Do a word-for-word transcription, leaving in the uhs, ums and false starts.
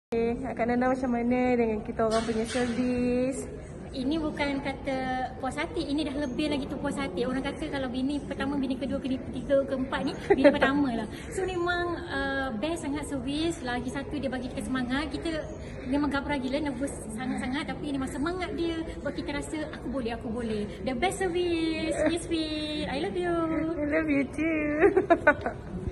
Kak Nana macam mana dengan kita orang punya servis? Ini bukan kata puas hati, ini dah lebih lagi tu puas hati. Orang kata kalau bini pertama, bini kedua, bini ketiga, keempat ni bini pertama lah. So memang uh, best sangat servis. Lagi satu dia bagi kita semangat. Kita memang gabra gila, nervous sangat-sangat, tapi ini memang semangat dia buat kita rasa aku boleh, aku boleh. The best service, Newsfeed. I love you. I love you too.